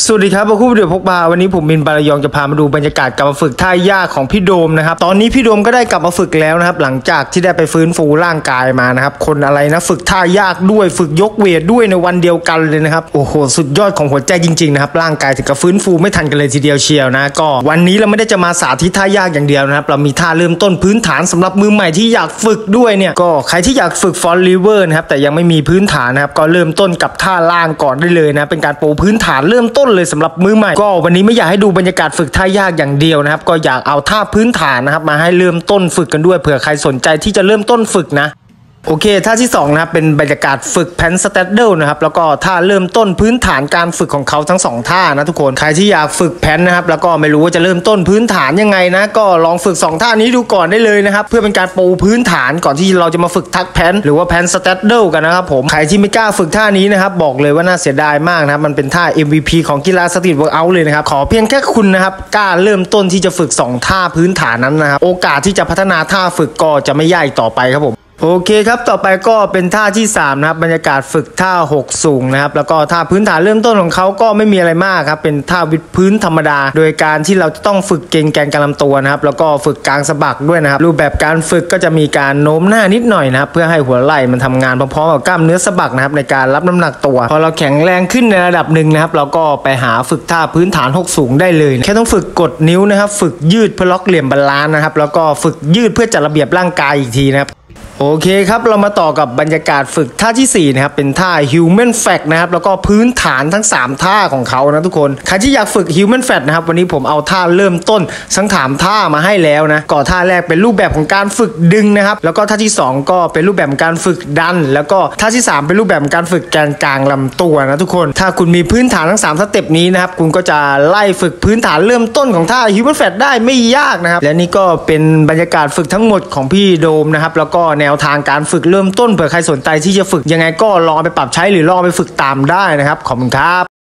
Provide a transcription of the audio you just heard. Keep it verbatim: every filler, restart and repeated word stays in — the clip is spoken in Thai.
สวัสดีครับผู้วิดีโอพกพาวันนี้ผมมินบารยองจะพามาดูบรรยากาศกลับมาฝึกท่ายากของพี่โดมนะครับตอนนี้พี่โดมก็ได้กลับมาฝึกแล้วนะครับหลังจากที่ได้ไปฟื้นฟูร่างกายมานะครับคนอะไรนะฝึกท่ายากด้วยฝึกยกเวทด้วยในวันเดียวกันเลยนะครับโอ้โหสุดยอดของหัวใจจริงๆนะครับร่างกายถึงกับฟื้นฟูไม่ทันกันเลยทีเดียวเชียวนะก็วันนี้เราไม่ได้จะมาสาธิตท่ายากอย่างเดียวนะครับเรามีท่าเริ่มต้นพื้นฐานสำหรับมือใหม่ที่อยากฝึกด้วยเนี่ยก็ใครที่อยากฝึกฟอนต์ลิเวอร์นะครับแต่ยังไม่มีพื้นฐานนะครับก็เริ่มต้นกับท่าล่างก่อนได้เลยนะเป็นการปูพื้นฐานเริ่มต้นเลยสำหรับมือใหม่ก็วันนี้ไม่อยากให้ดูบรรยากาศฝึกท่ายากอย่างเดียวนะครับก็อยากเอาท่าพื้นฐานนะครับมาให้เริ่มต้นฝึกกันด้วยเผื่อใครสนใจที่จะเริ่มต้นฝึกนะโอเคท่าที่สองนะครับเป็นบรรยากาศฝึกแพนสแตดเดิลนะครับแล้วก็ท่าเริ่มต้นพื้นฐานการฝึกของเขาทั้งสองท่านะทุกคนใครที่อยากฝึกแพนนะครับแล้วก็ไม่รู้ว่าจะเริ่มต้นพื้นฐานยังไงนะก็ลองฝึกสองท่านี้ดูก่อนได้เลยนะครับเพื่อเป็นการปูพื้นฐานก่อนที่เราจะมาฝึกทักแพนหรือว่าแพนสแตดเดิลกันนะครับผมใครที่ไม่กล้าฝึกท่านี้นะครับบอกเลยว่าน่าเสียดายมากนะครับมันเป็นท่า เอ็ม วี พี ของกีฬาสตรีทเวิร์กเอาท์เลยนะครับขอเพียงแค่คุณนะครับกล้าเริ่มต้นที่จะฝึกสองท่าพื้นฐานนั้นนะครับโอกาสที่จะพัฒนาท่าฝึกก็จะไม่ยากต่อไปครับผมโอเคครับต่อไปก็เป็นท่าที่สามนะครับบรรยากาศฝึกท่าหกสูงนะครับแล้วก็ท่าพื้นฐานเริ่มต้นของเขาก็ไม่มีอะไรมากครับเป็นท่าวิดพื้นธรรมดาโดยการที่เราจะต้องฝึกเกร็งแกนกลางลำตัวนะครับแล้วก็ฝึกกลางสะบักด้วยนะครับรูปแบบการฝึกก็จะมีการโน้มหน้านิดหน่อยนะครับเพื่อให้หัวไหล่มันทำงานพร้อมๆกับกล้ามเนื้อสะบักนะครับในการรับน้ำหนักตัวพอเราแข็งแรงขึ้นในระดับหนึ่งนะครับเราก็ไปหาฝึกท่าพื้นฐานหกสูงได้เลยแค่ต้องฝึกกดนิ้วนะครับฝึกยืดเพื่อล็อกเหลี่ยมบาลานซ์นะครับแล้วก็ฝึกยืดเพื่อจัดระเบียบร่างกายอีกทีนะครับโอเคครับเรามาต่อกับบรรยากาศฝึกท่าที่สี่นะครับเป็นท่า Human Fat นะครับแล้วก็พื้นฐานทั้งสามท่าของเขานะทุกคนใครที่อยากฝึก Human Fat นะครับวันนี้ผมเอาท่าเริ่มต้นทั้งสามท่ามาให้แล้วนะก่อท่าแรกเป็นรูปแบบของการฝึกดึงนะครับแล้วก็ท่าที่สองก็เป็นรูปแบบการฝึกดันแล้วก็ท่าที่สามเป็นรูปแบบการฝึกแกนกลางลำตัวนะทุกคนถ้าคุณมีพื้นฐานทั้งสามสเต็ปนี้นะครับคุณก็จะไล่ฝึกพื้นฐานเริ่มต้นของท่า Human Fat ได้ไม่ยากนะครับและนี่ก็เป็นบรรยากาศฝึกทั้งหมดของพี่โดมนะครับแล้วก็แนวทางการฝึกเริ่มต้นเผื่อใครสนใจที่จะฝึกยังไงก็ลองไปปรับใช้หรือลองไปฝึกตามได้นะครับขอบคุณครับ